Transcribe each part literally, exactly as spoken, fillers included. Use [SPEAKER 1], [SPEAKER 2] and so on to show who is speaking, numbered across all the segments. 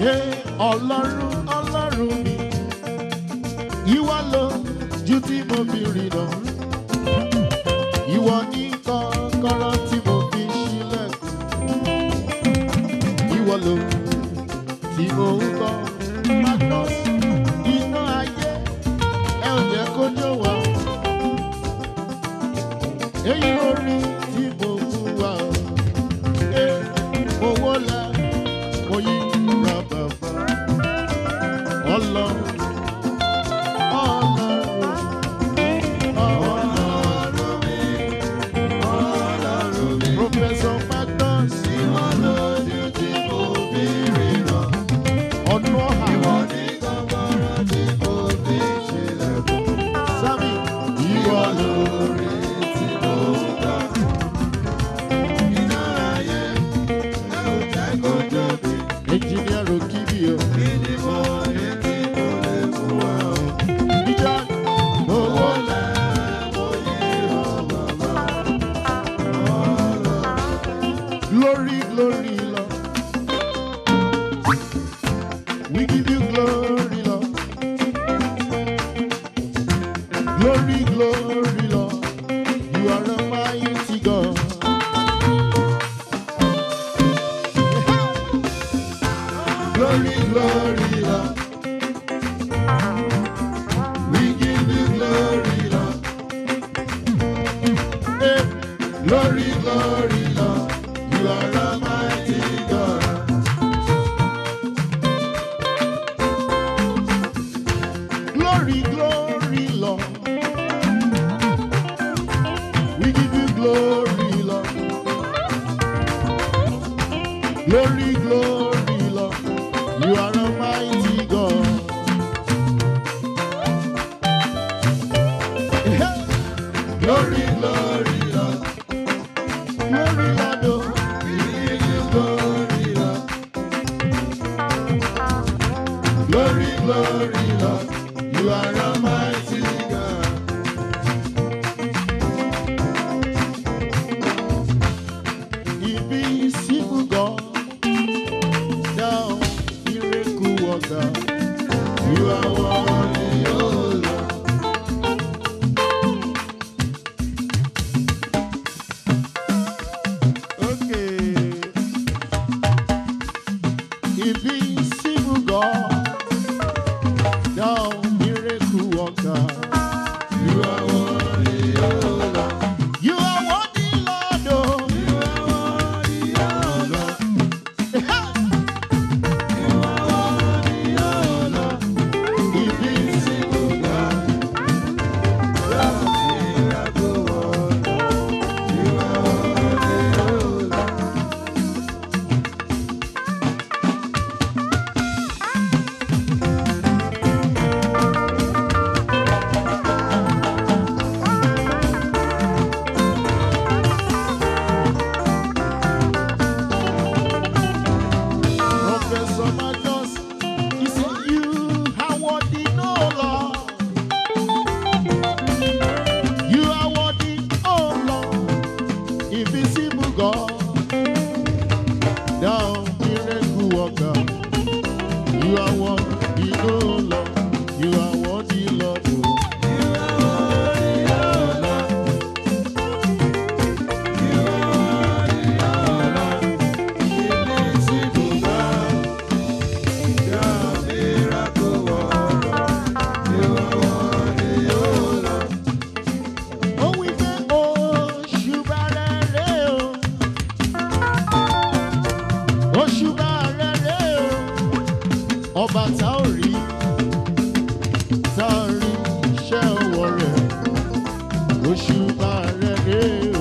[SPEAKER 1] Ọlọ́run Ọlọ́run mi, ìwọ lójú tí mo fi rìnà, ìwọ ní kọ́kọ́rọ́ tí mo fi ṣílẹ̀kùn, ìwọ ló tí mo ń kọ́ Magnus, iná ayé ẹ ò jẹ́ kó jó wa, èyí orí tí mo mú wa, owó la mo yí ra bàbá Ọlọ́run. Professor Magnus, ìwọ lójú tí mo fi ríran, ọdún ọ̀hà, ìwọ ní kọ́kọ́rọ́ tí mo fi ṣílẹ̀kùn, Sami, ìwọ lórí tí mo ń kọ́, iná ayé ẹ ò jẹ́ kó jó mi, engineer Okibi o, kí ni mo ní kí mo lè mú wa o, ìjà owó lẹ́ mo yí ọmọ bá. Glory, glory, Lord. We give you glory, Lord. Glory, glory, Lord. You are a mighty God. Glory, glory, Lord. We give you glory, Lord. Hey, glory, glory, Lord. You are a mighty God. Glory, glory, Lord. We give you glory, Lord. Glory, glory, Lord. You are a mighty God. Glory, glory, Lord. Glory, Lord. Oh. Glory, glory, Lord, you are a mighty God. Invisible God, thou miracle worker, you are worthy, oh Lord. Okay. Invisible God, thou miracle worker, you are worthy, oh Lord. You are worthy, Lord, oh. You are worthy, oh Lord. You are worthy, oh Lord. Invisible God, thou miracle worker, you are worthy, oh Lord. Professor Magnus, he said, you are worthy, no Lord. You are worthy, oh Lord. Invisible God, thou miracle worker. You are worthy, no Lord. You are worthy, Lord. Oh. You are worthy, oh Lord. You are worthy, oh Lord. Invisible God, thou miracle worker. You are worthy, oh Lord. Oh, we say, oh, Shubarere, oh, oh, Shubarere, oh, ọba tá ò rí, tá ò rí iṣẹ́ ọwọ́ rẹ̀, oh, Shubarere, oh.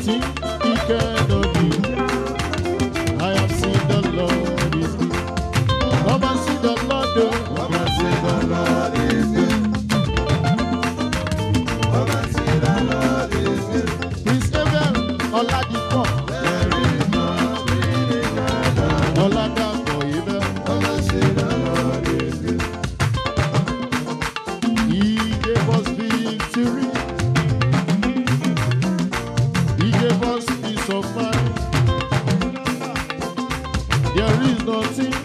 [SPEAKER 1] nothing he cannot do. I have seen the Lord is good. Come and see the Lord, oh. Come and see the Lord is good. Come and see the Lord is good. Prince Abel, Oladipo. There is nothing he cannot do. Oladapo Abel. Come and see the Lord is good. He gave us victory. He gave us peace of mind. There is nothing